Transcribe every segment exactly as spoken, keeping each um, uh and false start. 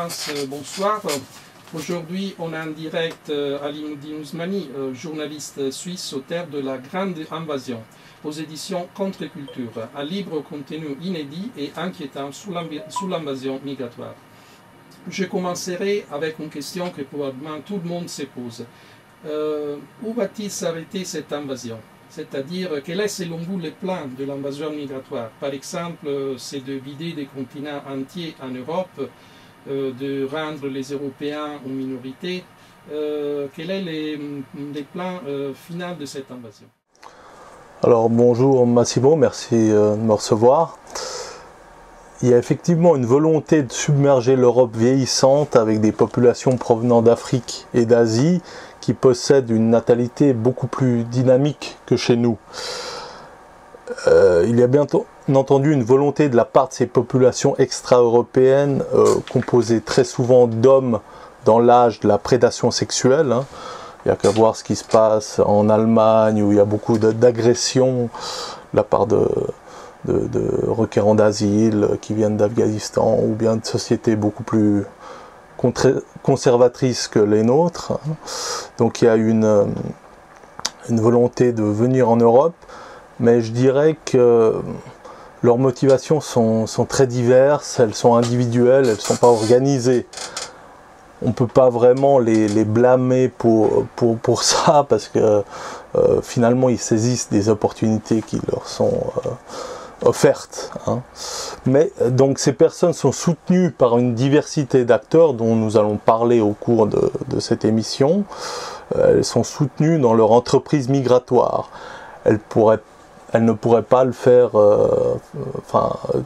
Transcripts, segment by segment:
France, bonsoir. Aujourd'hui, on est en direct Ali Moudine Ousmani, journaliste suisse, auteur de La Grande Invasion, aux éditions Contre-Culture, un livre au contenu inédit et inquiétant sur l'invasion migratoire. Je commencerai avec une question que probablement tout le monde se pose. Euh, où va-t-il s'arrêter cette invasion? C'est-à-dire, quel est selon vous le plan de l'invasion migratoire? Par exemple, c'est de vider des continents entiers en Europe, euh, de rendre les Européens une minorité. Euh, quel est le plan euh, final de cette invasion? Alors bonjour Massimo, merci euh, de me recevoir. Il y a effectivement une volonté de submerger l'Europe vieillissante avec des populations provenant d'Afrique et d'Asie qui possèdent une natalité beaucoup plus dynamique que chez nous. Euh, il y a bien entendu une volonté de la part de ces populations extra-européennes euh, composées très souvent d'hommes dans l'âge de la prédation sexuelle. Hein. Il n'y a qu'à voir ce qui se passe en Allemagne où il y a beaucoup d'agressions de la part de, de, de requérants d'asile qui viennent d'Afghanistan ou bien de sociétés beaucoup plus conservatrices que les nôtres. Donc il y a une, une volonté de venir en Europe, mais je dirais que leurs motivations sont, sont très diverses, elles sont individuelles, elles ne sont pas organisées. On ne peut pas vraiment les, les blâmer pour, pour, pour ça, parce que euh, finalement ils saisissent des opportunités qui leur sont euh, offertes. Hein. Mais donc ces personnes sont soutenues par une diversité d'acteurs dont nous allons parler au cours de, de cette émission. Elles sont soutenues dans leur entreprise migratoire. Elles, pourraient, elles ne pourraient pas le faire, euh, enfin, euh,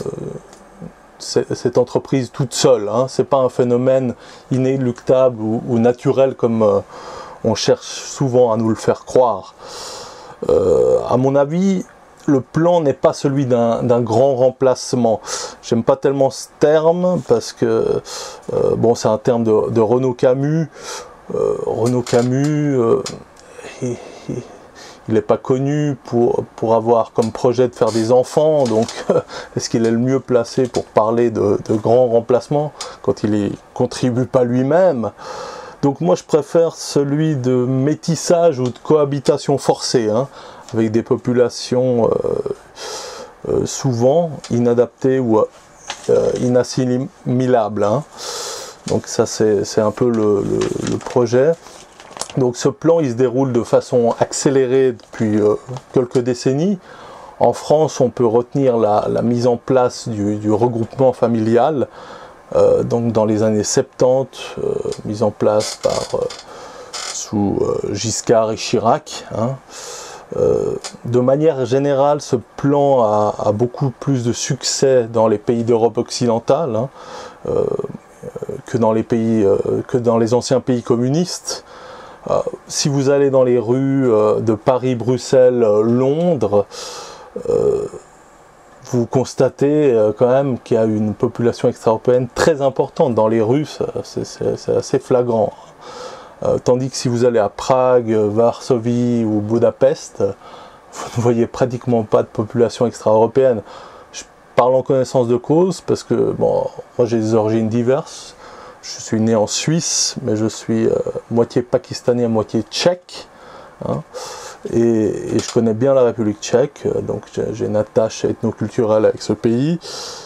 cette entreprise toute seule. Hein. Ce n'est pas un phénomène inéluctable ou, ou naturel comme euh, on cherche souvent à nous le faire croire. Euh, à mon avis, le plan n'est pas celui d'un grand remplacement. J'aime pas tellement ce terme parce que euh, bon, c'est un terme de, de Renaud Camus. Euh, Renaud Camus, euh, il n'est pas connu pour, pour avoir comme projet de faire des enfants, donc est-ce qu'il est le mieux placé pour parler de, de grands remplacements quand il y contribue pas lui-même? Donc moi je préfère celui de métissage ou de cohabitation forcée, hein, avec des populations euh, euh, souvent inadaptées ou euh, inassimilables. Hein. Donc ça c'est un peu le, le, le projet. Donc ce plan il se déroule de façon accélérée depuis euh, quelques décennies. En France on peut retenir la, la mise en place du, du regroupement familial, euh, donc dans les années soixante-dix, euh, mise en place par euh, sous euh, Giscard et Chirac. Hein. Euh, de manière générale, ce plan a, a beaucoup plus de succès dans les pays d'Europe occidentale hein, euh, que dans les pays, euh, que dans les anciens pays communistes. Euh, si vous allez dans les rues euh, de Paris, Bruxelles, euh, Londres, euh, vous constatez euh, quand même qu'il y a une population extra-européenne très importante dans les rues, c'est assez flagrant. Euh, tandis que si vous allez à Prague, Varsovie ou Budapest, vous ne voyez pratiquement pas de population extra-européenne. Je parle en connaissance de cause parce que bon, moi j'ai des origines diverses. Je suis né en Suisse, mais je suis euh, moitié pakistanais, moitié tchèque. Hein, et, et je connais bien la République tchèque, donc j'ai une attache ethnoculturelle avec ce pays.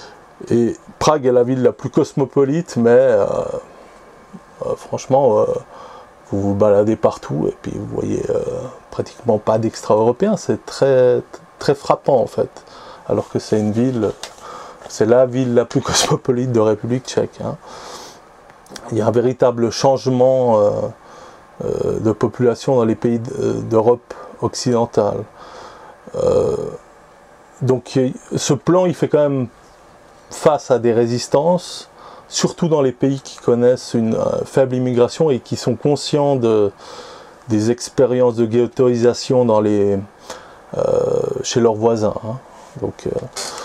Et Prague est la ville la plus cosmopolite, mais euh, euh, franchement... Euh, vous vous baladez partout et puis vous voyez euh, pratiquement pas d'extra-européens, c'est très, très frappant en fait. Alors que c'est une ville, c'est la ville la plus cosmopolite de République tchèque. Hein. Il y a un véritable changement euh, euh, de population dans les pays d'Europe occidentale. Euh, donc ce plan il fait quand même face à des résistances, surtout dans les pays qui connaissent une euh, faible immigration et qui sont conscients de, des expériences de ghettoisation dans les, euh, chez leurs voisins. Hein. Donc, euh,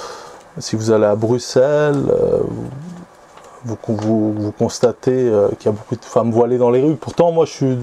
si vous allez à Bruxelles, euh, vous, vous, vous constatez euh, qu'il y a beaucoup de femmes voilées dans les rues. Pourtant, moi, je suis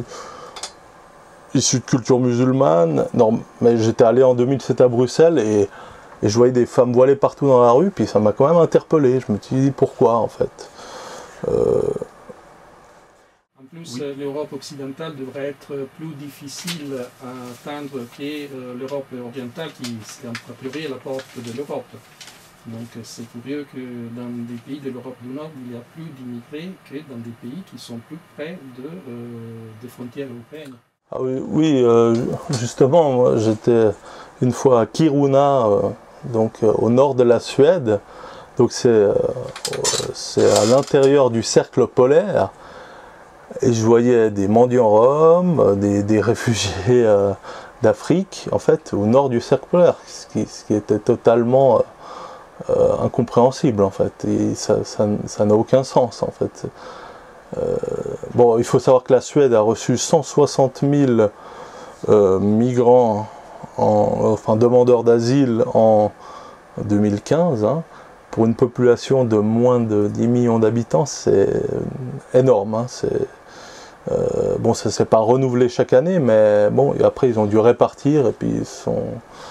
issu de culture musulmane, non, mais j'étais allé en deux mille sept à Bruxelles et Et je voyais des femmes voilées partout dans la rue, puis ça m'a quand même interpellé. Je me suis dit pourquoi en fait. Euh, En plus, oui. l'Europe occidentale devrait être plus difficile à atteindre que euh, l'Europe orientale qui s'est appropriée la porte de l'Europe. Donc c'est curieux que dans des pays de l'Europe du Nord, il y a plus d'immigrés que dans des pays qui sont plus près de, euh, des frontières européennes. Ah oui, oui euh, justement, j'étais une fois à Kiruna, euh, donc euh, au nord de la Suède. Donc c'est euh, à l'intérieur du cercle polaire. Et je voyais des mendiants roms, des, des réfugiés euh, d'Afrique, en fait, au nord du cercle polaire, ce qui, ce qui était totalement euh, euh, incompréhensible, en fait. Et ça n'a aucun sens, en fait. Euh, bon, il faut savoir que la Suède a reçu cent soixante mille euh, migrants, en, enfin demandeurs d'asile en deux mille quinze, hein. Pour une population de moins de dix millions d'habitants, c'est énorme, hein. C'est Euh, bon, ça ne s'est pas renouvelé chaque année, mais bon, et après ils ont dû répartir et puis ils sont.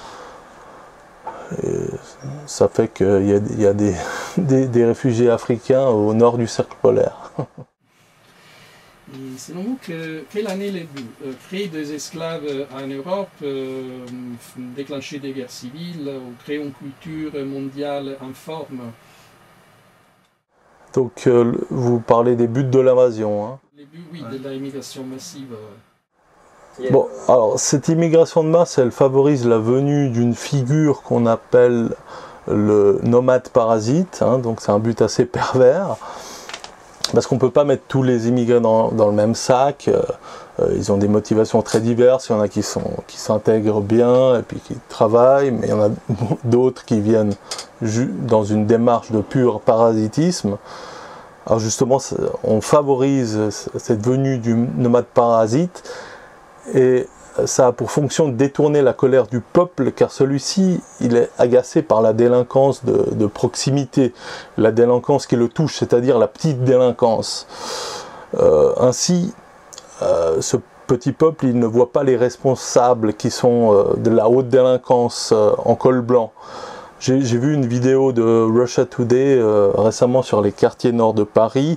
Et ça fait qu'il y a, il y a des, des, des réfugiés africains au nord du cercle polaire. Et selon vous, que, quelle année les buts euh, créer des esclaves en Europe, euh, déclencher des guerres civiles, ou créer une culture mondiale en forme? Donc euh, vous parlez des buts de l'invasion, hein. Les buts, oui, de l'immigration massive. Bon, alors cette immigration de masse, elle favorise la venue d'une figure qu'on appelle le nomade parasite, hein, donc c'est un but assez pervers, parce qu'on ne peut pas mettre tous les immigrés dans, dans le même sac. Euh, ils ont des motivations très diverses, il y en a qui sont, qui s'intègrent bien et puis qui travaillent, mais il y en a d'autres qui viennent dans une démarche de pur parasitisme. Alors justement, on favorise cette venue du nomade parasite et ça a pour fonction de détourner la colère du peuple, car celui-ci, il est agacé par la délinquance de, de proximité, la délinquance qui le touche, c'est-à-dire la petite délinquance. Euh, ainsi, euh, ce petit peuple, il ne voit pas les responsables qui sont euh, de la haute délinquance euh, en col blanc. J'ai vu une vidéo de Russia Today euh, récemment sur les quartiers nord de Paris,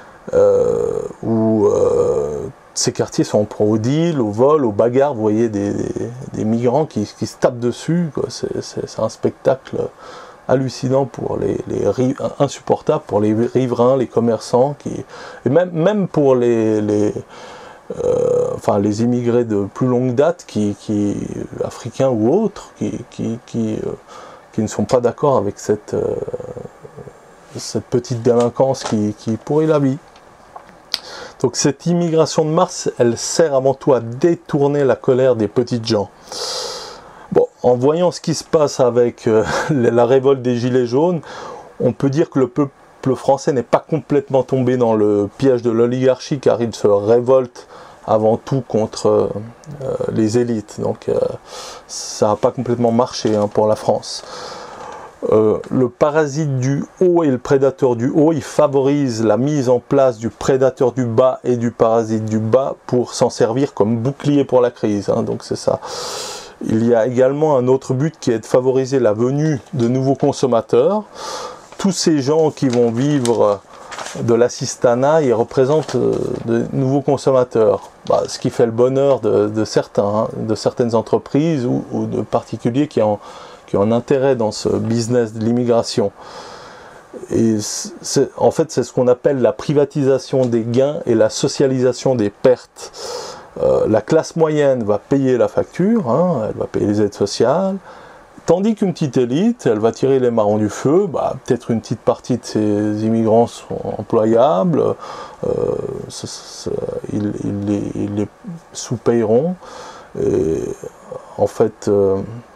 euh, où euh, ces quartiers sont pro au deal, au vol, au bagarre. Vous voyez des, des, des migrants qui, qui se tapent dessus. C'est un spectacle hallucinant pour les, les insupportable pour les riverains, les commerçants, qui, et même, même pour les, les, euh, enfin, les immigrés de plus longue date, qui, qui, africains ou autres, qui, qui, qui euh, qui ne sont pas d'accord avec cette, euh, cette petite délinquance qui, qui pourrit la vie. Donc cette immigration de masse, elle sert avant tout à détourner la colère des petites gens. Bon, en voyant ce qui se passe avec euh, la révolte des Gilets jaunes, on peut dire que le peuple français n'est pas complètement tombé dans le piège de l'oligarchie, car il se révolte avant tout contre euh, les élites. Donc euh, ça n'a pas complètement marché, hein, pour la France. Euh, le parasite du haut et le prédateur du haut, il favorise la mise en place du prédateur du bas et du parasite du bas pour s'en servir comme bouclier pour la crise, hein, donc c'est ça. Il y a également un autre but qui est de favoriser la venue de nouveaux consommateurs. Tous ces gens qui vont vivre de l'assistanat, ils représentent de nouveaux consommateurs, bah, ce qui fait le bonheur de, de certains, hein, de certaines entreprises ou, ou de particuliers qui ont, qui ont un intérêt dans ce business de l'immigration. Et en fait, c'est ce qu'on appelle la privatisation des gains et la socialisation des pertes. Euh, la classe moyenne va payer la facture, hein, elle va payer les aides sociales, tandis qu'une petite élite, elle va tirer les marrons du feu. Bah, peut-être une petite partie de ces immigrants sont employables, euh, c est, c est, ils, ils, les, ils les sous-payeront. Et en fait, euh,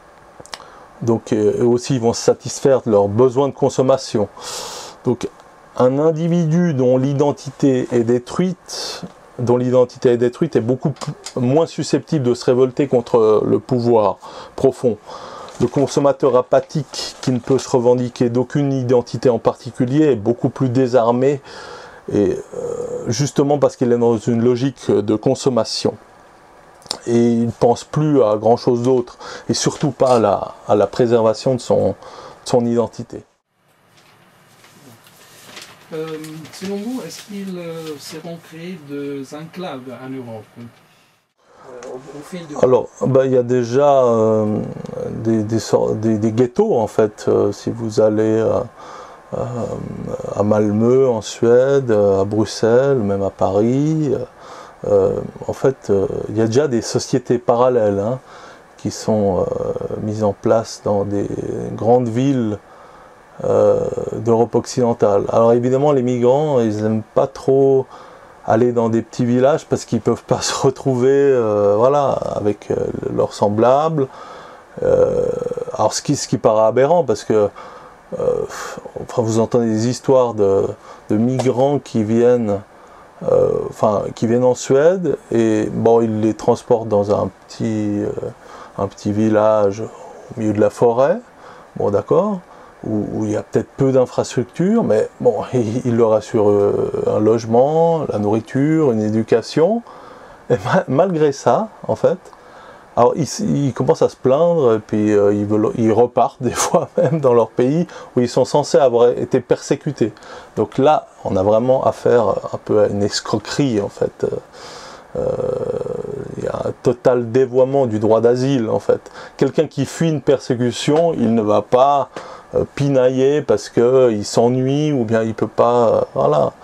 donc, eux aussi, ils vont se satisfaire de leurs besoins de consommation. Donc, un individu dont l'identité est détruite, dont l'identité est détruite, est beaucoup moins susceptible de se révolter contre le pouvoir profond. Le consommateur apathique qui ne peut se revendiquer d'aucune identité en particulier est beaucoup plus désarmé, et euh, justement parce qu'il est dans une logique de consommation. Et il ne pense plus à grand chose d'autre, et surtout pas à la, à la préservation de son, de son identité. Euh, selon vous, est-ce qu'ils euh, seront créés des enclaves en Europe euh, au, au fil de... Alors, bah, il y a déjà euh, des, des, des, des ghettos, en fait. Euh, si vous allez euh, euh, à Malmö, en Suède, à Bruxelles, même à Paris, euh, en fait, euh, il y a déjà des sociétés parallèles hein, qui sont euh, mises en place dans des grandes villes Euh, d'Europe occidentale. Alors évidemment les migrants ils n'aiment pas trop aller dans des petits villages parce qu'ils ne peuvent pas se retrouver euh, voilà, avec euh, leurs semblables. Euh, alors ce qui, ce qui paraît aberrant parce que euh, enfin, vous entendez des histoires de, de migrants qui viennent euh, enfin qui viennent en Suède et bon ils les transportent dans un petit, euh, un petit village au milieu de la forêt, bon d'accord, où il y a peut-être peu d'infrastructures, mais bon, il, il leur assure euh, un logement, la nourriture, une éducation. Et ma, malgré ça, en fait, alors ils, ils commencent à se plaindre, et puis euh, ils, veulent, ils repartent des fois même dans leur pays où ils sont censés avoir été persécutés. Donc là, on a vraiment affaire un peu à une escroquerie, en fait. Euh, il y a un total dévoiement du droit d'asile, en fait. Quelqu'un qui fuit une persécution, il ne va pas Euh, pinailler parce qu'il s'ennuie ou bien il ne peut pas euh, voilà,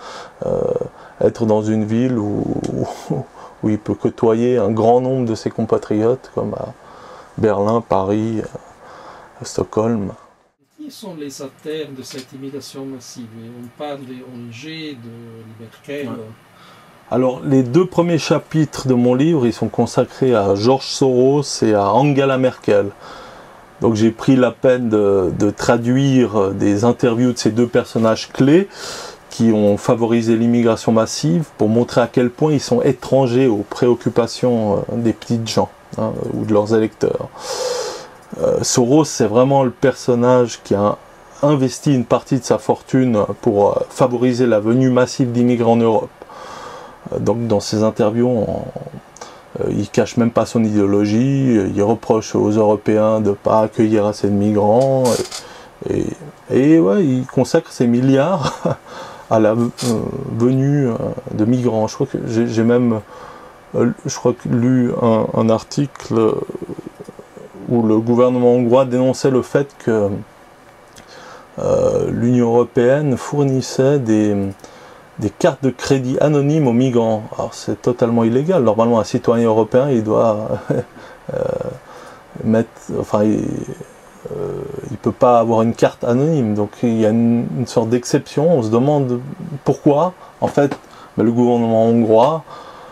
euh, être dans une ville où, où, où il peut côtoyer un grand nombre de ses compatriotes comme à Berlin, Paris, euh, Stockholm. Qui sont les acteurs de cette immigration massive? On parle de O N G, de Merkel. Ouais. Alors les deux premiers chapitres de mon livre ils sont consacrés à George Soros et à Angela Merkel. Donc j'ai pris la peine de, de traduire des interviews de ces deux personnages clés qui ont favorisé l'immigration massive pour montrer à quel point ils sont étrangers aux préoccupations des petites gens hein, ou de leurs électeurs. Euh, Soros, c'est vraiment le personnage qui a investi une partie de sa fortune pour favoriser la venue massive d'immigrants en Europe. Euh, donc dans ces interviews, on, il ne cache même pas son idéologie, il reproche aux Européens de ne pas accueillir assez de migrants, et, et, et ouais, il consacre ses milliards à la euh, venue de migrants. Je crois que j'ai même euh, je crois que lu un, un article où le gouvernement hongrois dénonçait le fait que euh, l'Union européenne fournissait des des cartes de crédit anonymes aux migrants. Alors c'est totalement illégal. Normalement, un citoyen européen, il doit euh, mettre, enfin, il ne peut pas avoir une carte anonyme. Donc il y a une, une sorte d'exception. On se demande pourquoi. En fait, ben, le gouvernement hongrois,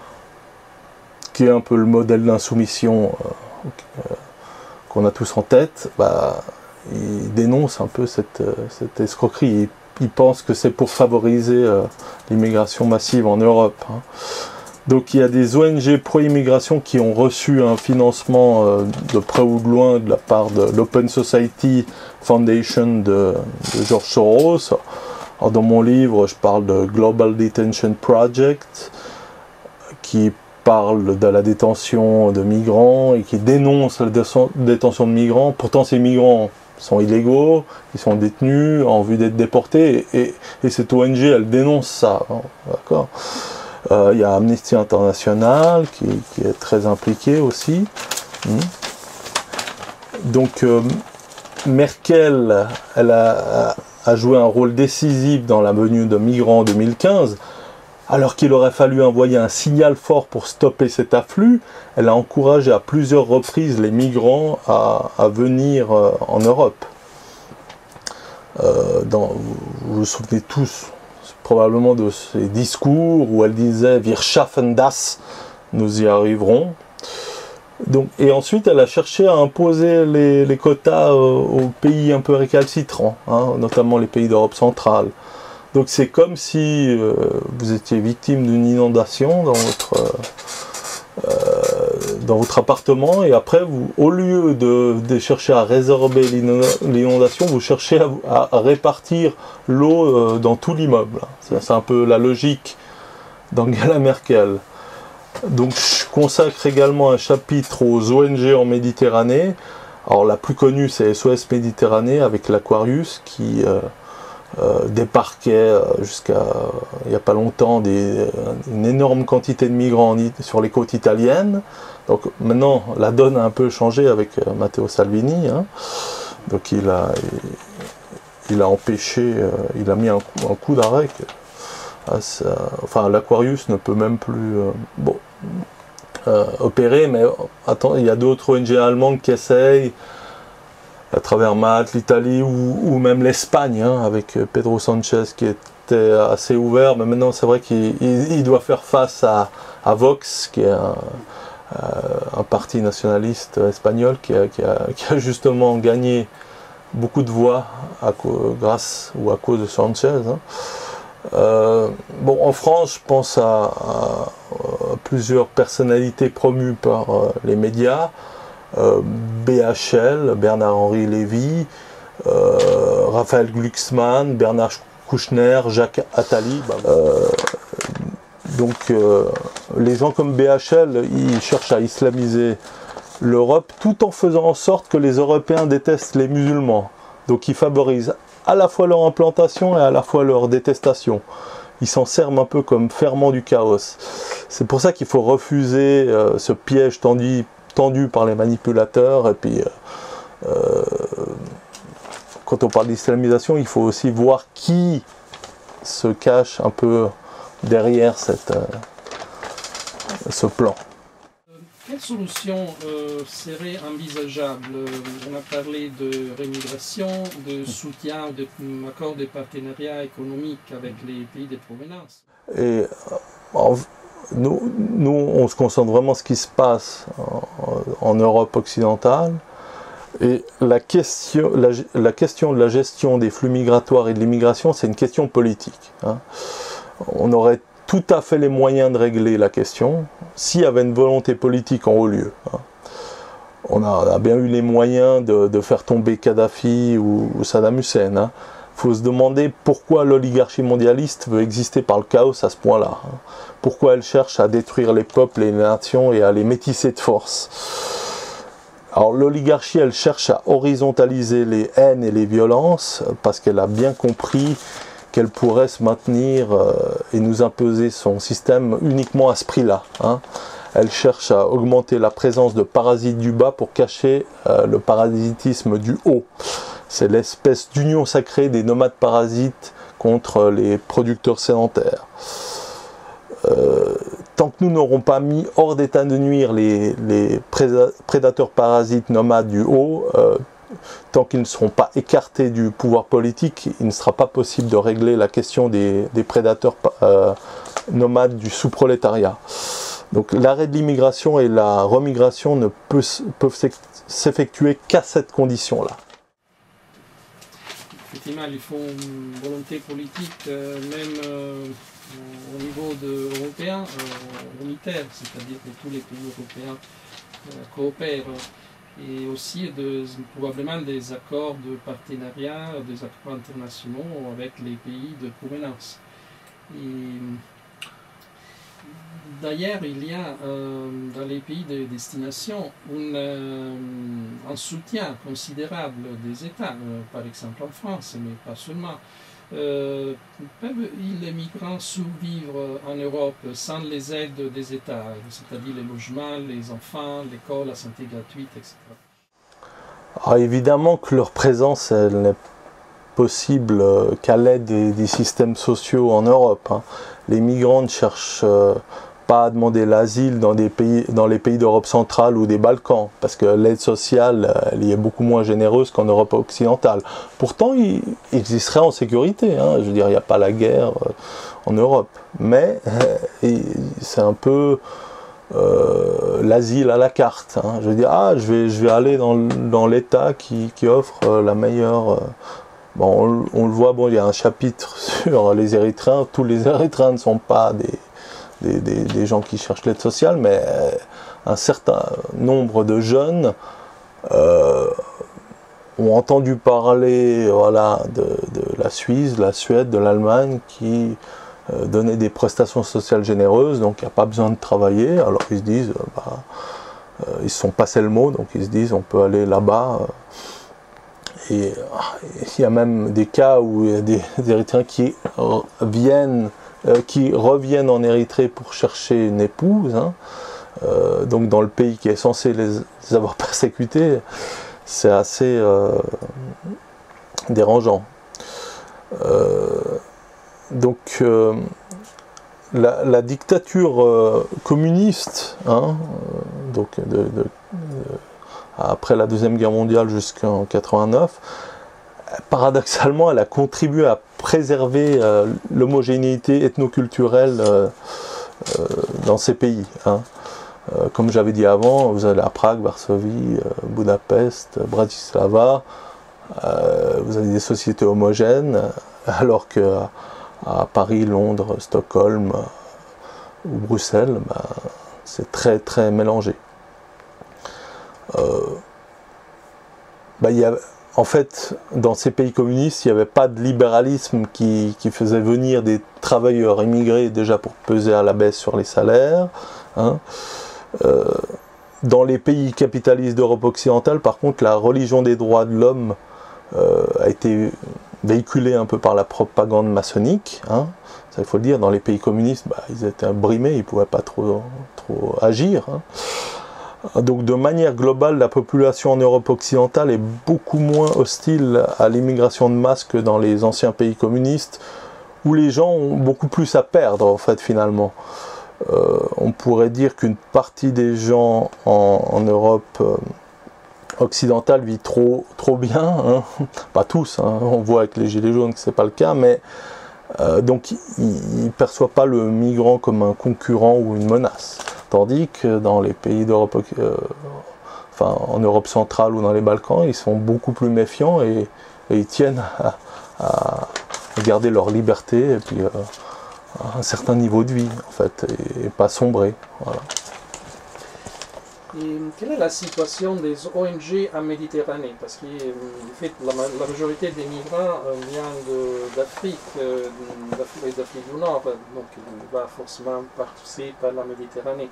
qui est un peu le modèle d'insoumission euh, euh, qu'on a tous en tête, bah, il dénonce un peu cette, cette escroquerie. Il, Ils pensent que c'est pour favoriser euh, l'immigration massive en Europe. Hein. Donc il y a des O N G pro-immigration qui ont reçu un financement euh, de près ou de loin de la part de l'Open Society Foundation de, de George Soros. Alors, dans mon livre, je parle de Global Detention Project, qui parle de la détention de migrants et qui dénonce la détention de migrants. Pourtant ces migrants sont illégaux, ils sont détenus en vue d'être déportés, et, et, et cette O N G, elle dénonce ça, hein, d'accord. Euh, il y a Amnesty International qui, qui est très impliqué aussi. Mmh. Donc euh, Merkel, elle a, a joué un rôle décisif dans la venue de migrants en deux mille quinze. Alors qu'il aurait fallu envoyer un signal fort pour stopper cet afflux, elle a encouragé à plusieurs reprises les migrants à, à venir euh, en Europe. Euh, dans, vous vous souvenez tous probablement de ces discours où elle disait « Wir schaffen das », nous y arriverons. Donc, et ensuite, elle a cherché à imposer les, les quotas euh, aux pays un peu récalcitrants, hein, notamment les pays d'Europe centrale. Donc c'est comme si euh, vous étiez victime d'une inondation dans votre, euh, dans votre appartement, et après, vous, au lieu de, de chercher à résorber l'inondation, vous cherchez à, à répartir l'eau euh, dans tout l'immeuble. C'est un peu la logique d'Angela Merkel. Donc je consacre également un chapitre aux O N G en Méditerranée. Alors la plus connue, c'est S O S Méditerranée avec l'Aquarius qui... Euh, euh, débarquaient jusqu'à il n'y a pas longtemps des, une énorme quantité de migrants sur les côtes italiennes. Donc maintenant la donne a un peu changé avec Matteo Salvini, hein. Donc il a, il, il a empêché, euh, il a mis un coup, un coup d'arrêt. Enfin, l'Aquarius ne peut même plus euh, bon, euh, opérer, mais attends, il y a d'autres O N G allemandes qui essayent à travers Malte, l'Italie ou, ou même l'Espagne, hein, avec Pedro Sanchez qui était assez ouvert, mais maintenant c'est vrai qu'il il, il doit faire face à, à Vox, qui est un, un parti nationaliste espagnol qui a, qui, a, qui a justement gagné beaucoup de voix à, grâce ou à cause de Sanchez, hein. Euh, bon, en France, je pense à, à, à plusieurs personnalités promues par euh, les médias. Euh, B H L, Bernard-Henri Lévy, euh, Raphaël Glucksmann, Bernard Kouchner, Jacques Attali. Bah, euh, donc, euh, les gens comme B H L, ils cherchent à islamiser l'Europe tout en faisant en sorte que les Européens détestent les musulmans. Donc, ils favorisent à la fois leur implantation et à la fois leur détestation. Ils s'en servent un peu comme ferment du chaos. C'est pour ça qu'il faut refuser euh, ce piège tendu, tendu par les manipulateurs. Et puis, euh, euh, quand on parle d'islamisation, il faut aussi voir qui se cache un peu derrière cette, euh, ce plan. Quelle solution euh, serait envisageable? On a parlé de rémigration, de soutien, d'accords de partenariat économique avec les pays de provenance. Et en, nous, nous, on se concentre vraiment sur ce qui se passe en, en Europe occidentale. Et la question, la, la question de la gestion des flux migratoires et de l'immigration, c'est une question politique, hein. On aurait tout à fait les moyens de régler la question s'il y avait une volonté politique en haut lieu, hein. On a, on a bien eu les moyens de, de faire tomber Kadhafi ou, ou Saddam Hussein, hein. Il faut se demander pourquoi l'oligarchie mondialiste veut exister par le chaos à ce point-là, hein. Pourquoi elle cherche à détruire les peuples et les nations et à les métisser de force. Alors l'oligarchie, elle cherche à horizontaliser les haines et les violences parce qu'elle a bien compris qu'elle pourrait se maintenir euh, et nous imposer son système uniquement à ce prix-là, hein. Elle cherche à augmenter la présence de parasites du bas pour cacher euh, le parasitisme du haut. C'est l'espèce d'union sacrée des nomades parasites contre les producteurs sédentaires. Euh, tant que nous n'aurons pas mis hors d'état de nuire les, les prédateurs parasites nomades du haut, euh, tant qu'ils ne seront pas écartés du pouvoir politique, il ne sera pas possible de régler la question des, des prédateurs euh, nomades du sous-prolétariat. Donc l'arrêt de l'immigration et la remigration ne peut, peuvent s'effectuer qu'à cette condition-là. Effectivement, il faut une volonté politique, euh, même euh, au niveau de, européen, euh, unitaire, c'est-à-dire que tous les pays européens euh, coopèrent. Et aussi de, probablement des accords de partenariat, des accords internationaux avec les pays de provenance. D'ailleurs, il y a euh, dans les pays de destination une, euh, un soutien considérable des États, euh, par exemple en France, mais pas seulement. Euh, peuvent les migrants survivre en Europe sans les aides des États, c'est-à-dire les logements, les enfants, l'école, la santé gratuite, et cetera. Alors évidemment que leur présence n'est possible qu'à l'aide des, des systèmes sociaux en Europe, hein. Les migrants ne cherchent euh, pas à demander l'asile dans, des pays, dans les pays d'Europe centrale ou des Balkans, parce que l'aide sociale elle y est beaucoup moins généreuse qu'en Europe occidentale. Pourtant, ils, ils y seraient en sécurité, hein. Je veux dire, il n'y a pas la guerre euh, en Europe. Mais euh, c'est un peu euh, l'asile à la carte, hein. Je veux dire, ah, je vais, je vais aller dans, dans l'État qui, qui offre euh, la meilleure... Euh, bon, on, on le voit, bon, il y a un chapitre sur les Érythréens. Tous les Érythréens ne sont pas des... Des, des, des gens qui cherchent l'aide sociale, mais un certain nombre de jeunes euh, ont entendu parler voilà, de, de la Suisse, de la Suède, de l'Allemagne qui euh, donnaient des prestations sociales généreuses, donc il n'y a pas besoin de travailler. Alors ils se disent, euh, bah, euh, ils se sont passés le mot, donc ils se disent on peut aller là-bas euh, et il y a même des cas où il y a des, des Érythréens qui viennent, euh, qui reviennent en Érythrée pour chercher une épouse, hein, euh, donc dans le pays qui est censé les, les avoir persécutés. C'est assez euh, dérangeant. Euh, donc euh, la, la dictature euh, communiste, hein, euh, donc de, de, de, après la Deuxième Guerre mondiale jusqu'en quatre-vingt-neuf, paradoxalement, elle a contribué à préserver euh, l'homogénéité ethnoculturelle euh, euh, dans ces pays. Hein. Euh, comme j'avais dit avant, vous allez à Prague, Varsovie, euh, Budapest, Bratislava, euh, vous avez des sociétés homogènes, alors que à Paris, Londres, Stockholm euh, ou Bruxelles, ben, c'est très très mélangé. Euh, ben, y a, en fait, dans ces pays communistes, il n'y avait pas de libéralisme qui, qui faisait venir des travailleurs immigrés déjà pour peser à la baisse sur les salaires. Hein. Euh, dans les pays capitalistes d'Europe occidentale, par contre, la religion des droits de l'homme euh, a été véhiculée un peu par la propagande maçonnique. Hein. Ça, il faut le dire, dans les pays communistes, bah, ils étaient brimés, ils ne pouvaient pas trop, trop agir. Hein. Donc, de manière globale, la population en Europe occidentale est beaucoup moins hostile à l'immigration de masse que dans les anciens pays communistes, où les gens ont beaucoup plus à perdre, en fait, finalement. Euh, on pourrait dire qu'une partie des gens en, en Europe euh, occidentale vit trop, trop bien, hein. Pas tous, hein. On voit avec les gilets jaunes que c'est pas le cas, mais euh, donc ils ne perçoivent pas le migrant comme un concurrent ou une menace, tandis que dans les pays d'Europe, euh, enfin en Europe centrale ou dans les Balkans, ils sont beaucoup plus méfiants et, et ils tiennent à, à garder leur liberté et puis euh, un certain niveau de vie, en fait, et, et pas sombrer. Voilà. Et quelle est la situation des O N G en Méditerranée? Parce que en fait, la, la majorité des migrants euh, vient d'Afrique euh, et d'Afrique du Nord, donc il va forcément passer par la Méditerranée.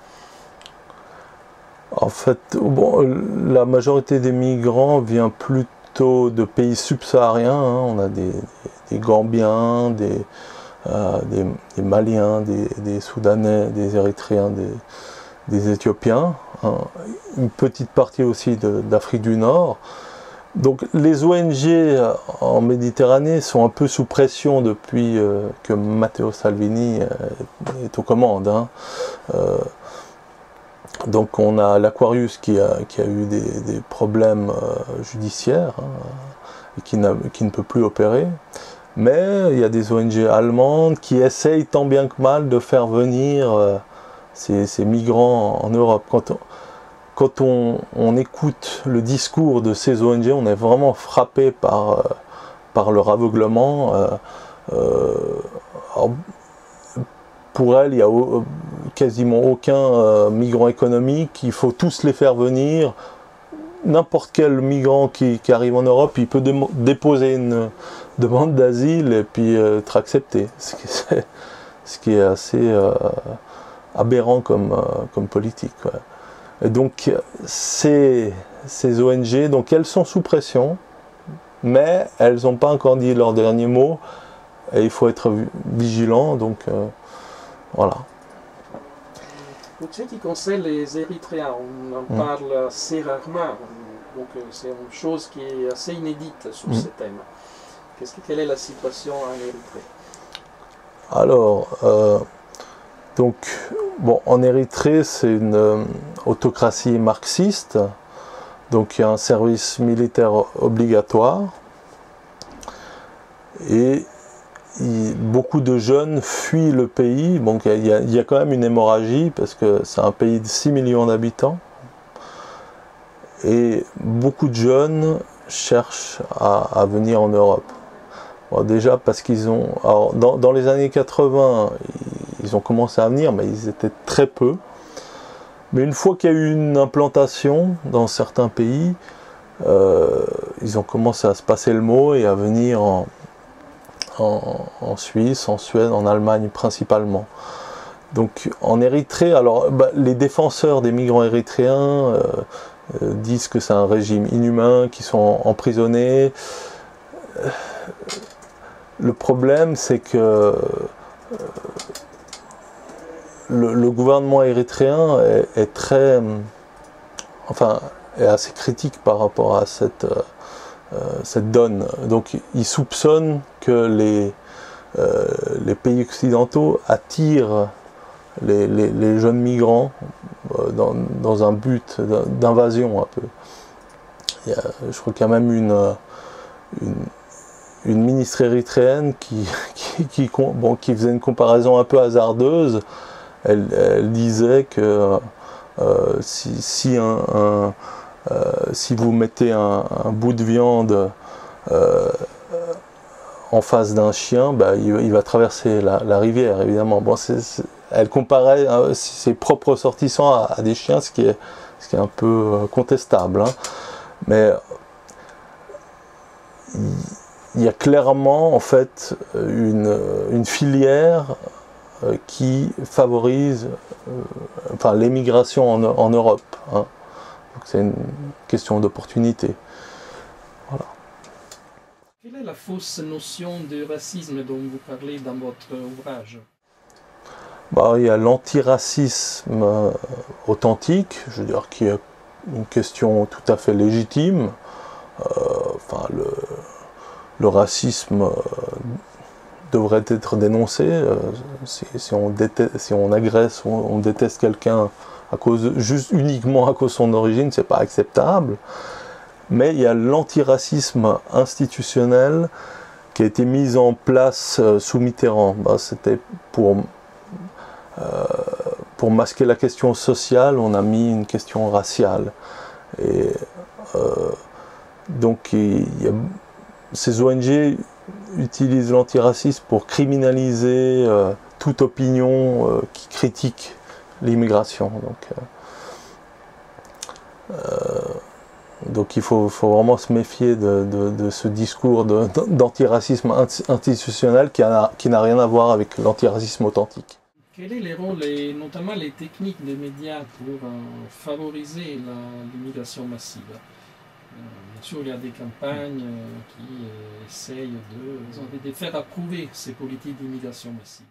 En fait, bon, la majorité des migrants vient plutôt de pays subsahariens. Hein. On a des, des Gambiens, des Euh, des, des Maliens, des, des Soudanais, des Érythréens, des, des Éthiopiens, hein, une petite partie aussi d'Afrique du Nord. Donc les O N G en Méditerranée sont un peu sous pression depuis euh, que Matteo Salvini euh, est aux commandes. Hein. Euh, donc on a l'Aquarius qui a, qui a eu des, des problèmes euh, judiciaires hein, et qui, qui ne peut plus opérer. Mais il y a des O N G allemandes qui essayent tant bien que mal de faire venir euh, ces, ces migrants en Europe. Quand on, quand on, on écoute le discours de ces O N G, on est vraiment frappé par, euh, par leur aveuglement. Euh, euh, alors, pour elles, il n'y a au, quasiment aucun euh, migrant économique. Il faut tous les faire venir. N'importe quel migrant qui, qui arrive en Europe, il peut dé déposer une demande d'asile et puis euh, être accepté. Ce qui, est, ce qui est assez euh, aberrant comme, euh, comme politique. Ouais. Et donc, ces, ces O N G, donc elles sont sous pression, mais elles n'ont pas encore dit leur dernier mot. Et il faut être vigilant. Donc, euh, voilà. Pour ce qui concerne les Érythréens, on en mmh. parle assez rarement, donc c'est une chose qui est assez inédite sur mmh. ce thème. Que, quelle est la situation en Érythrée? Alors, euh, donc, bon, en Érythrée, c'est une euh, autocratie marxiste, donc il y a un service militaire obligatoire, et Il, beaucoup de jeunes fuient le pays. Bon, il, y a, il y a quand même une hémorragie parce que c'est un pays de six millions d'habitants et beaucoup de jeunes cherchent à, à venir en Europe. Bon, déjà parce qu'ils ont... Alors, dans, dans les années quatre-vingts, ils, ils ont commencé à venir, mais ils étaient très peu. Mais une fois qu'il y a eu une implantation dans certains pays, euh, ils ont commencé à se passer le mot et à venir en... En, en Suisse, en Suède, en Allemagne principalement. Donc en Érythrée, alors bah, les défenseurs des migrants érythréens, euh, euh, disent que c'est un régime inhumain, qu'ils sont emprisonnés. Le problème, c'est que euh, le, le gouvernement érythréen est, est très, enfin, est assez critique par rapport à cette, euh, cette donne. Donc, il soupçonne que les, euh, les pays occidentaux attirent les, les, les jeunes migrants euh, dans, dans un but d'invasion un peu. Il y a, je crois qu'il y a même une, une une ministre érythréenne qui, qui, qui, bon, qui faisait une comparaison un peu hasardeuse. Elle, elle disait que euh, si, si, un, un, euh, si vous mettez un, un bout de viande euh, en face d'un chien, bah, il, il va traverser la, la rivière, évidemment. Bon, c'est, c'est, elle comparait hein, ses propres ressortissants à, à des chiens, ce qui est, ce qui est un peu contestable. Hein. Mais il, il y a clairement en fait une, une filière qui favorise euh, enfin, l'émigration en, en Europe. Hein. C'est une question d'opportunité. Voilà. Quelle est la fausse notion de racisme dont vous parlez dans votre ouvrage? Bah, il y a l'antiracisme euh, authentique, je veux dire, qui est une question tout à fait légitime. Euh, enfin, le, le racisme euh, devrait être dénoncé. Euh, si, si, on déteste, si on agresse ou on, on déteste quelqu'un à cause, juste uniquement à cause de son origine, c'est pas acceptable. Mais il y a l'antiracisme institutionnel qui a été mis en place euh, sous Mitterrand. Ben, c'était pour, euh, pour masquer la question sociale, on a mis une question raciale. Et euh, donc il y a ces O N G utilisent l'antiracisme pour criminaliser euh, toute opinion euh, qui critique l'immigration. Donc, euh, euh, donc il faut, faut vraiment se méfier de, de, de ce discours de, d'antiracisme institutionnel qui n'a qui n'a rien à voir avec l'antiracisme authentique. Quel est le rôle et notamment les techniques des médias pour euh, favoriser la, l'immigration massive? Bien sûr, il y a des campagnes qui euh, essayent de, de faire approuver ces politiques d'immigration massive.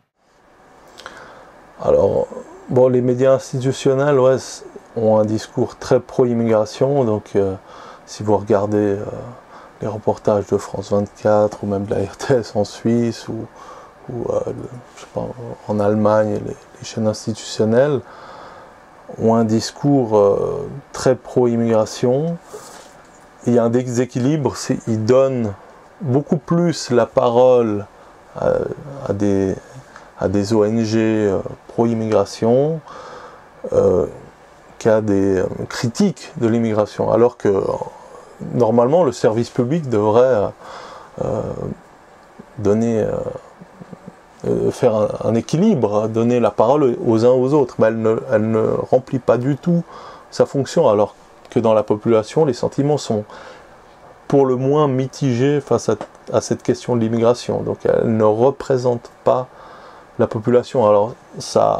Alors, bon, les médias institutionnels ouais, ont un discours très pro-immigration. Donc, euh, si vous regardez euh, les reportages de France vingt-quatre ou même de la R T S en Suisse ou, ou euh, le, je sais pas, en Allemagne, les, les chaînes institutionnelles ont un discours euh, très pro-immigration. Il y a un déséquilibre, c'est, ils donnent beaucoup plus la parole à, à, des, à des O N G euh, pro-immigration euh, qu'à des euh, critiques de l'immigration, alors que euh, normalement le service public devrait euh, donner, euh, euh, faire un, un équilibre, donner la parole aux uns aux autres. Mais elle ne, elle ne remplit pas du tout sa fonction, alors que dans la population, les sentiments sont pour le moins mitigés face à, à cette question de l'immigration. Donc elle ne représente pas la population. Alors ça,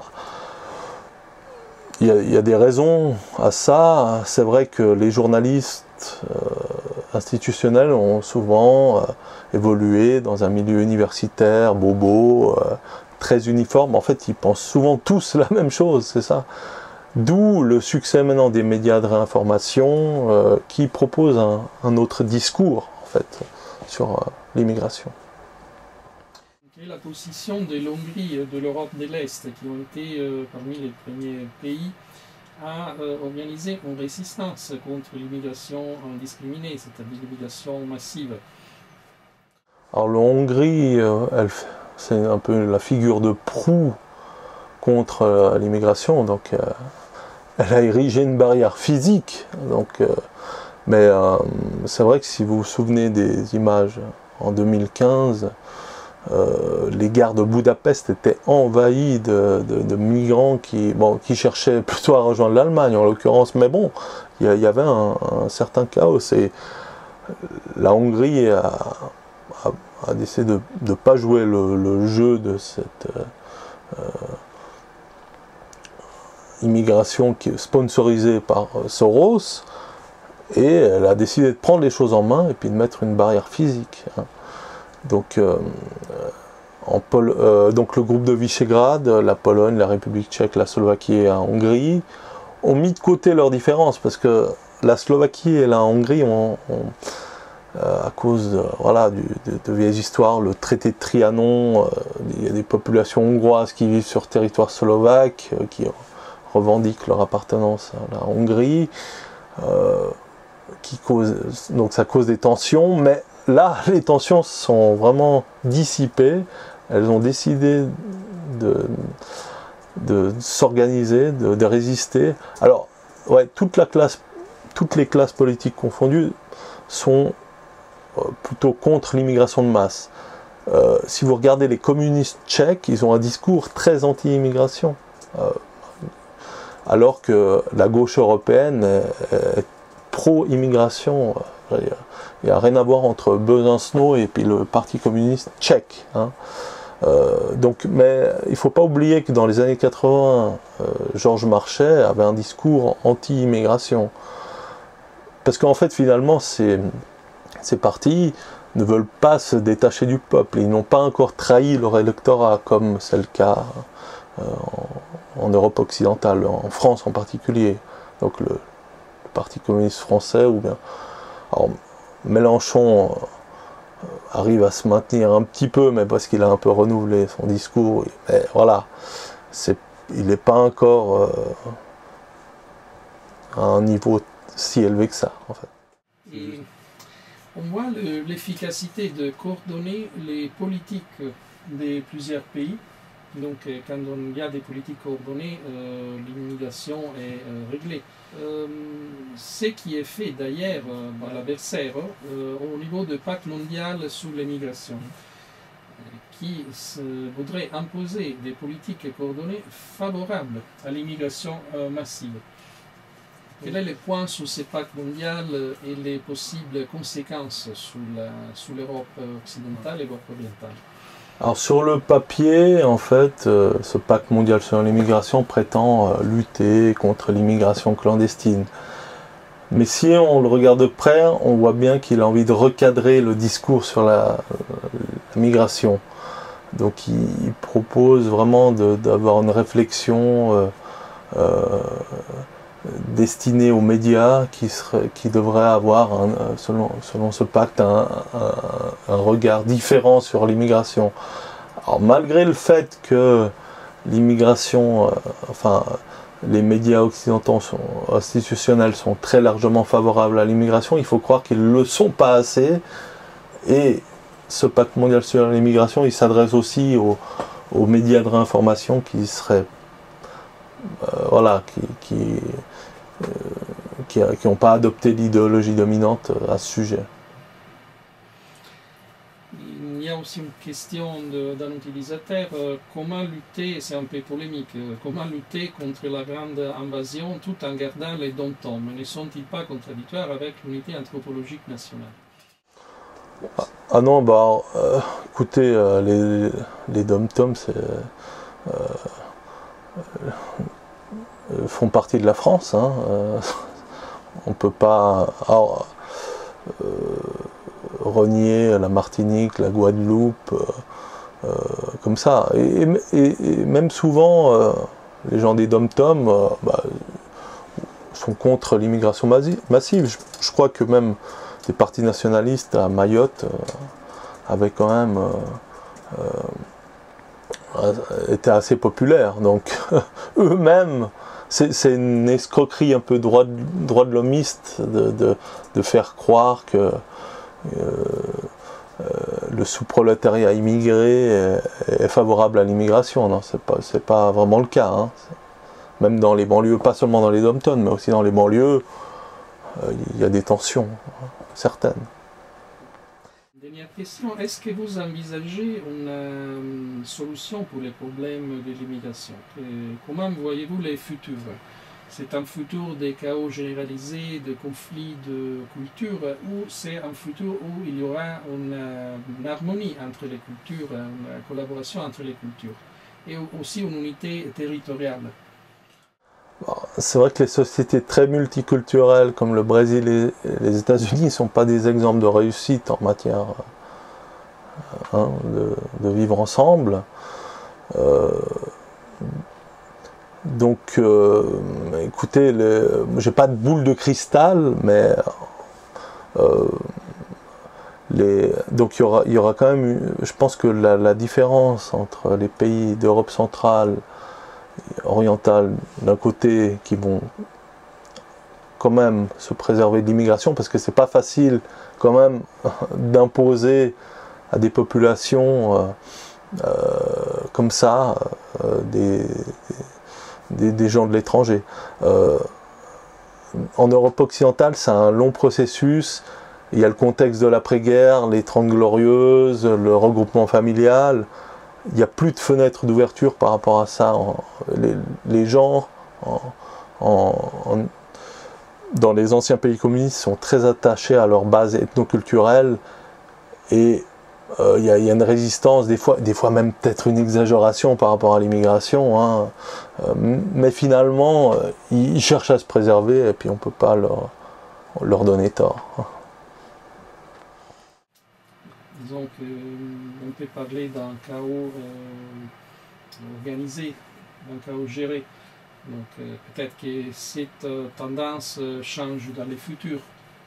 il y, y a des raisons à ça. C'est vrai que les journalistes euh, institutionnels ont souvent euh, évolué dans un milieu universitaire, bobo, euh, très uniforme. En fait, ils pensent souvent tous la même chose, c'est ça. D'où le succès maintenant des médias de réinformation euh, qui proposent un, un autre discours en fait, sur euh, l'immigration. Quelle est la position de l'Hongrie et de l'Europe de l'Est, qui ont été euh, parmi les premiers pays à euh, organiser une résistance contre l'immigration indiscriminée, c'est-à-dire l'immigration massive? Alors la Hongrie, euh, elle, c'est un peu la figure de proue contre euh, l'immigration, donc euh, elle a érigé une barrière physique. Donc, euh, mais euh, c'est vrai que si vous vous souvenez des images en deux mille quinze, euh, les gares de Budapest étaient envahies de, de, de migrants qui, bon, qui cherchaient plutôt à rejoindre l'Allemagne en l'occurrence, mais bon, il y, y avait un, un certain chaos. Et la Hongrie a, a, a décidé de ne pas jouer le, le jeu de cette euh, immigration qui est sponsorisée par Soros, Et elle a décidé de prendre les choses en main et puis de mettre une barrière physique. Hein. Donc, euh, en Pol euh, donc le groupe de Visegrad, la Pologne, la République tchèque, la Slovaquie et la Hongrie ont mis de côté leurs différences parce que la Slovaquie et la Hongrie ont, ont euh, à cause de, voilà, du, de, de vieilles histoires, le traité de Trianon, euh, il y a des populations hongroises qui vivent sur territoire slovaque, euh, qui revendiquent leur appartenance à la Hongrie, euh, qui cause, donc ça cause des tensions, mais là les tensions sont vraiment dissipées, elles ont décidé de, de s'organiser, de, de résister. Alors, ouais, toute la classe, toutes les classes politiques confondues sont plutôt contre l'immigration de masse. Euh, si vous regardez les communistes tchèques, ils ont un discours très anti-immigration. Euh, alors que la gauche européenne est, est pro-immigration. Il n'y a rien à voir entre Besançon et puis le Parti communiste tchèque. Hein. Euh, donc, mais il ne faut pas oublier que dans les années quatre-vingts, euh, Georges Marchais avait un discours anti-immigration. Parce qu'en fait, finalement, ces, ces partis ne veulent pas se détacher du peuple. Ils n'ont pas encore trahi leur électorat, comme c'est le cas euh, en, en Europe occidentale, en France en particulier. Donc le, le Parti communiste français, ou bien... Alors, Mélenchon euh, arrive à se maintenir un petit peu, mais parce qu'il a un peu renouvelé son discours. Mais voilà, c'est, il n'est pas encore euh, à un niveau si élevé que ça, en fait. Et on voit l'efficacité de coordonner les politiques de plusieurs pays. Donc, quand il y a des politiques coordonnées, euh, l'immigration est euh, réglée. Euh, ce qui est fait d'ailleurs euh, par la Bercère euh, au niveau du pacte mondial sur l'immigration, qui se voudrait imposer des politiques coordonnées favorables à l'immigration euh, massive. Quel est le point sur ce pacte mondial et les possibles conséquences sur l'Europe occidentale et l'Europe orientale? Alors sur le papier, en fait, euh, ce pacte mondial sur l'immigration prétend euh, lutter contre l'immigration clandestine. Mais si on le regarde de près, on voit bien qu'il a envie de recadrer le discours sur la, euh, la migration. Donc il, il propose vraiment d'avoir une réflexion euh, euh, destinée aux médias qui, serait, qui devrait avoir, un, selon, selon ce pacte, un, un, un regard différent sur l'immigration. Alors malgré le fait que l'immigration, euh, enfin les médias occidentaux sont, institutionnels sont très largement favorables à l'immigration, il faut croire qu'ils ne le sont pas assez. Et ce pacte mondial sur l'immigration, il s'adresse aussi aux, aux médias de réinformation qui seraient, euh, voilà, qui, qui Euh, qui n'ont pas adopté l'idéologie dominante à ce sujet. Il y a aussi une question d'un utilisateur, euh, comment lutter, c'est un peu polémique, euh, comment lutter contre la grande invasion tout en gardant les dom-toms? Ne sont-ils pas contradictoires avec l'unité anthropologique nationale? Ah, ah non, bah euh, écoutez, euh, les, les dom-toms, c'est... Euh, euh, font partie de la France. Hein. Euh, on peut pas alors, euh, renier la Martinique, la Guadeloupe, euh, euh, comme ça. Et, et, et même souvent, euh, les gens des dom-toms euh, bah, sont contre l'immigration massive. Je, je crois que même des partis nationalistes à Mayotte euh, avaient quand même euh, euh, été assez populaires. Donc eux-mêmes, c'est une escroquerie un peu droit de, droit de l'homiste de, de, de faire croire que euh, euh, le sous-prolétariat immigré est, est favorable à l'immigration. Non, c'est pas, c'est pas vraiment le cas. Hein. Même dans les banlieues, pas seulement dans les dom-toms, mais aussi dans les banlieues, euh, il y a des tensions hein, certaines. Dernière question, est-ce que vous envisagez une euh, solution pour les problèmes de l'immigration? Comment voyez-vous les futurs? C'est un futur de chaos généralisé, de conflits de culture, ou c'est un futur où il y aura une, une harmonie entre les cultures, une collaboration entre les cultures, et aussi une unité territoriale? c'est vrai que les sociétés très multiculturelles comme le Brésil et les États-Unis ne sont pas des exemples de réussite en matière hein, de, de vivre ensemble. Euh, donc, euh, écoutez, j'ai pas de boule de cristal, mais euh, les, donc il y aura, il y aura quand même, je pense que la, la différence entre les pays d'Europe centrale, orientale d'un côté, qui vont quand même se préserver de l'immigration, parce que c'est pas facile quand même d'imposer à des populations euh, euh, comme ça euh, des, des, des gens de l'étranger. Euh, en Europe occidentale, c'est un long processus. Il y a le contexte de l'après-guerre, les Trente Glorieuses, le regroupement familial. Il n'y a plus de fenêtre d'ouverture par rapport à ça. Les, les gens en, en, en, dans les anciens pays communistes sont très attachés à leur base ethnoculturelle et euh, il y, y a une résistance, des fois, des fois même peut-être une exagération par rapport à l'immigration, hein. euh, mais finalement euh, ils, ils cherchent à se préserver et puis on ne peut pas leur, leur donner tort. Disons qu'on peut parler d'un chaos euh, organisé, d'un chaos géré. Donc euh, peut-être que cette euh, tendance euh, change dans le futur.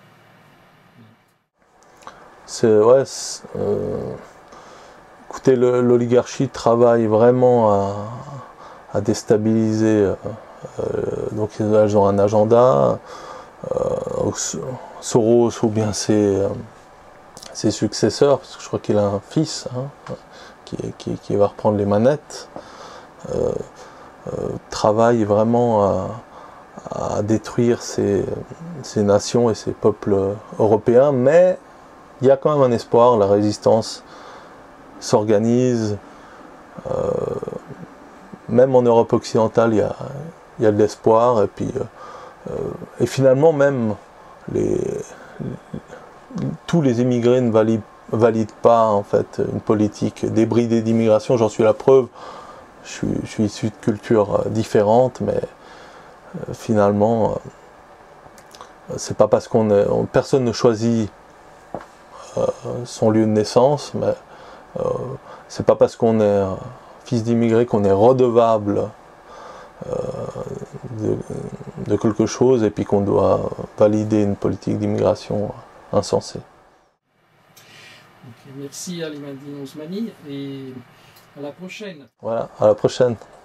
C'est, ouais, euh, écoutez, l'oligarchie travaille vraiment à, à déstabiliser. Euh, euh, donc ils ont un agenda. Euh, Soros ou bien ses, euh, ses successeurs, parce que je crois qu'il a un fils hein, qui, qui, qui va reprendre les manettes. Euh, Euh, travaille vraiment à, à détruire ces, ces nations et ces peuples européens, mais il y a quand même un espoir, la résistance s'organise, euh, même en Europe occidentale il y a, il y a de l'espoir, et puis euh, et finalement même les, les, tous les immigrés ne valident, valident pas en fait une politique débridée d'immigration, j'en suis la preuve. Je suis, je suis issu de cultures différentes, mais euh, finalement, euh, c'est pas parce qu'on est, on, personne ne choisit euh, son lieu de naissance, mais euh, c'est pas parce qu'on est euh, fils d'immigré qu'on est redevable euh, de, de quelque chose et puis qu'on doit valider une politique d'immigration insensée. Okay, merci Ali Madine Ousmani et à la prochaine. Voilà, à la prochaine.